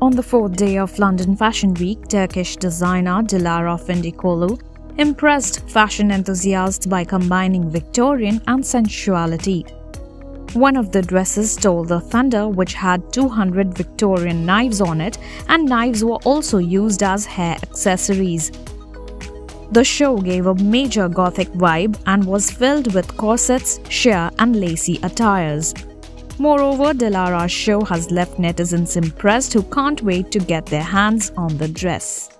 On the fourth day of London Fashion Week, Turkish designer Dilara Fındıkoğlu impressed fashion enthusiasts by combining Victorian and sensuality. One of the dresses stole the thunder, which had 200 Victorian knives on it, and knives were also used as hair accessories. The show gave a major Gothic vibe and was filled with corsets, sheer and lacy attires. Moreover, Dilara's show has left netizens impressed who can't wait to get their hands on the dress.